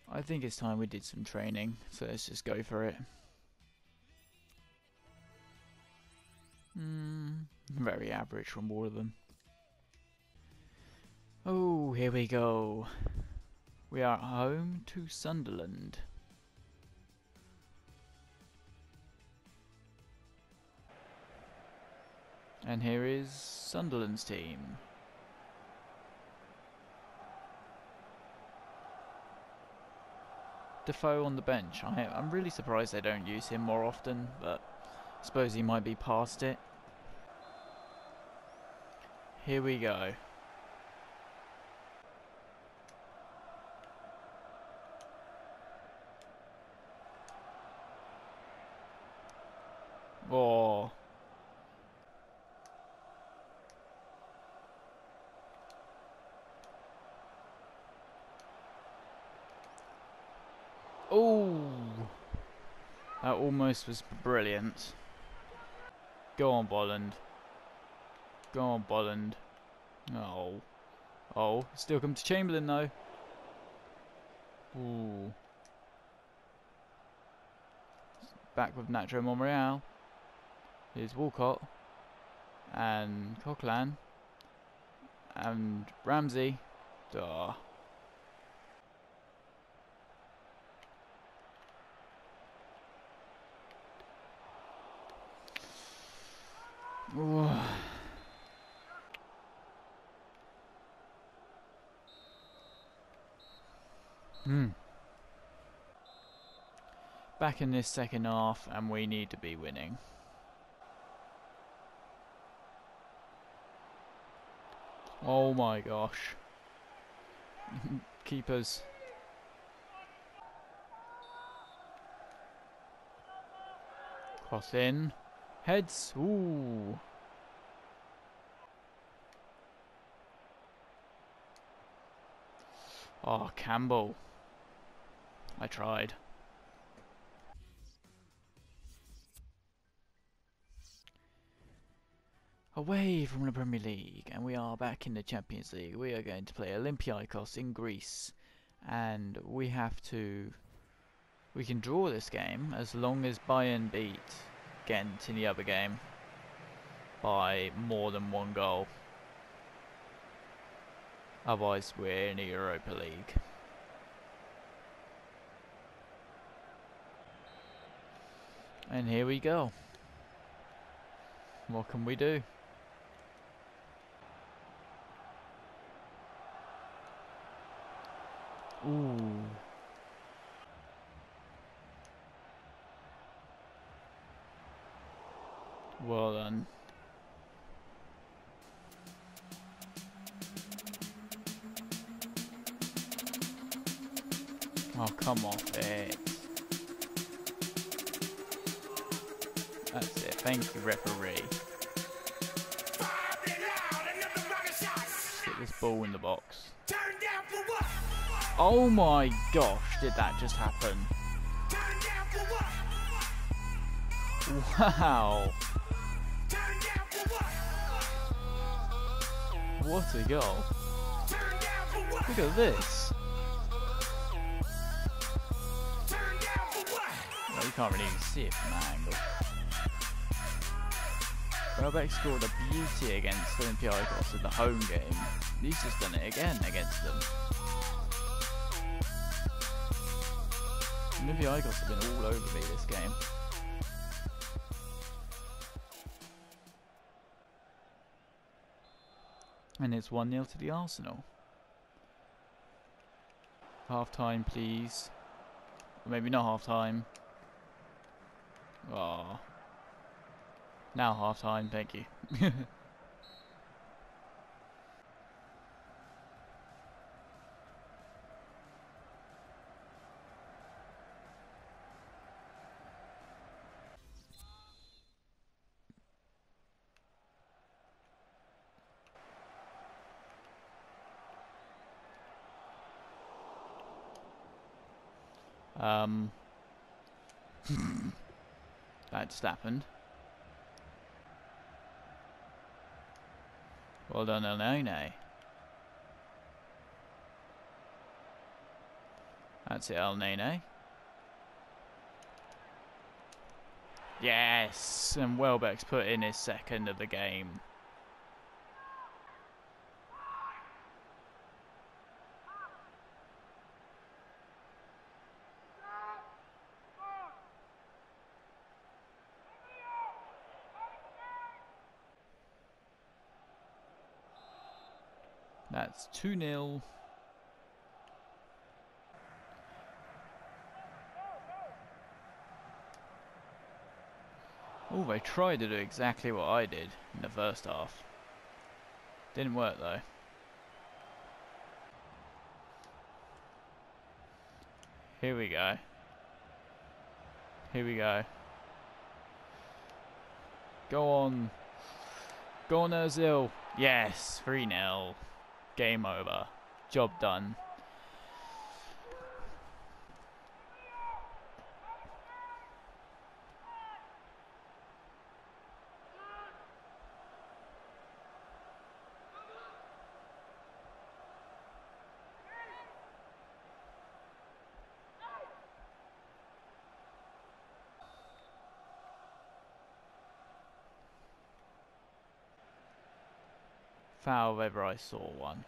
I think it's time we did some training, so let's just go for it. Very average from all of them. Oh, here we go. We are home to Sunderland. And here is Sunderland's team. Defoe on the bench. I'm really surprised they don't use him more often, but I suppose he might be past it. Here we go. Oh. Oh. That almost was brilliant. Go on, Bolland. Go on, Bolland. Oh. Oh, still come to Chamberlain though. Ooh. Back with Nacho Monreal. Here's Walcott. And Coquelin. And Ramsey. Duh. Back in this second half, and we need to be winning. Oh my gosh. Keepers. Cross in. Heads. Ooh. Oh, Campbell. I tried. Away from the Premier League, and we are back in the Champions League. We are going to play Olympiacos in Greece, and we can draw this game as long as Bayern beat Ghent in the other game by more than one goal. Otherwise we're in the Europa League. And here we go. What can we do? Ooh. Well done. Oh, come off it. That's it. Thank you, referee. Get this ball in the box. Oh my gosh, did that just happen? Wow. What a goal. Look at this. Well, you can't really even see it from that angle. Welbeck scored a beauty against Olympiacos in the home game. He's just done it again against them. Olympiacos have been all over me this game. And it's 1-0 to the Arsenal. Half time, please. Or maybe not half time. Oh. Now half time, thank you. That just happened. Well done, Elneny. That's it, El Nene. Yes! And Welbeck's put in his second of the game. That's 2-0. Oh, they tried to do exactly what I did in the first half. Didn't work though. Here we go. Here we go. Go on. Go on, Ozil. Yes, 3-0. Game over. Job done. Foul if ever I saw one.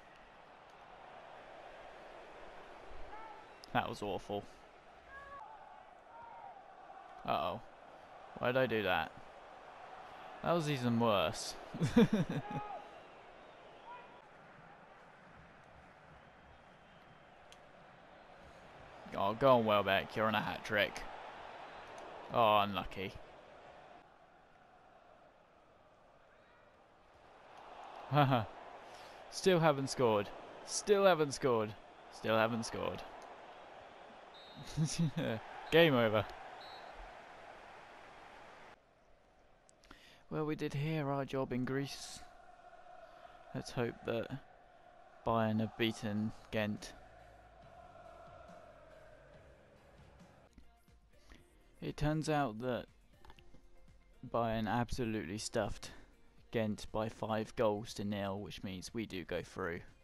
That was awful. Uh-oh. Why did I do that? That was even worse. Oh, go on, Welbeck. You're on a hat-trick. Oh, unlucky. Haha. Still haven't scored. Still haven't scored. Still haven't scored. Game over. Well, we did hear our job in Greece. Let's hope that Bayern have beaten Ghent. It turns out that Bayern absolutely stuffed Ghent by 5 goals to 0, which means we do go through.